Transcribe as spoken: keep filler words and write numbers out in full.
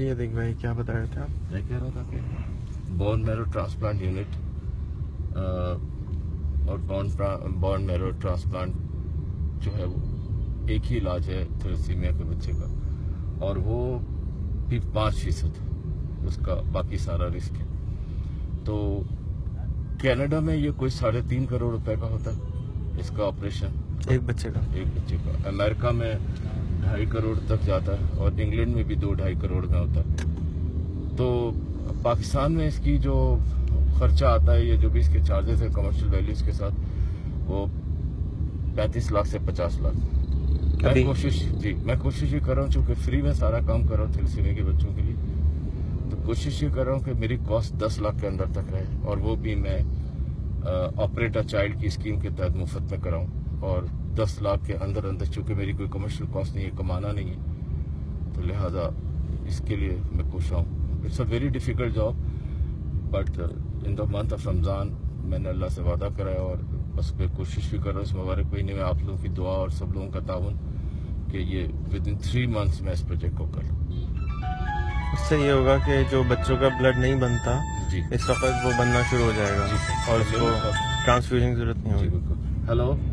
जी ये देख भाई, क्या बता रहे थे आप? मैं कह रहा था कि बोन मैरो ट्रांसप्लांट यूनिट और बोन बोन मैरो ट्रांसप्लांट जो है वो एक ही इलाज है थैलेसीमिया के बच्चे का, और वो भी पाँच फीसद उसका, बाकी सारा रिस्क है। तो कनाडा में ये कोई साढ़े तीन करोड़ रुपए का होता है इसका ऑपरेशन, एक बच्चे का एक बच्चे का। अमेरिका में ढाई करोड़ तक जाता है और इंग्लैंड में भी दो ढाई करोड़ में होता है। तो पाकिस्तान में इसकी जो खर्चा आता है, ये जो भी इसके चार्जेस है कमर्शियल वैल्यूज के साथ, वो पैंतीस लाख से पचास लाख। मैं कोशिश जी मैं कोशिश ये कर रहा हूँ, चूंकि फ्री में सारा काम कर रहा हूँ थैलेसीमिया के बच्चों के लिए, तो कोशिश ये कर रहा हूँ कि मेरी कॉस्ट दस लाख के अंदर तक रहे, और वो भी मैं ऑपरेट अ चाइल्ड की स्कीम के तहत मुफ्त में कराऊँ, और दस लाख के अंदर अंदर, चूंकि मेरी कोई कमर्शियल कॉस्ट नहीं है, कमाना नहीं है, तो लिहाजा इसके लिए मैं कोशिश हूँ। It's a very difficult job, but in the month of Ramzan मैंने अल्लाह से वादा कराया, और बस मैं कोशिश भी कर रहा हूँ इस मुबारक महीने में आप लोगों की दुआ और सब लोगों का ताउन कि ये विद इन थ्री मंथ्स में इस प्रोजेक्ट को कर लूँ। उससे ये होगा कि जो बच्चों का ब्लड नहीं बनता जी इस वक्त वो बनना शुरू हो जाएगा, और उसको ट्रांसफ्यूजन की जरूरत नहीं होगी। हेलो।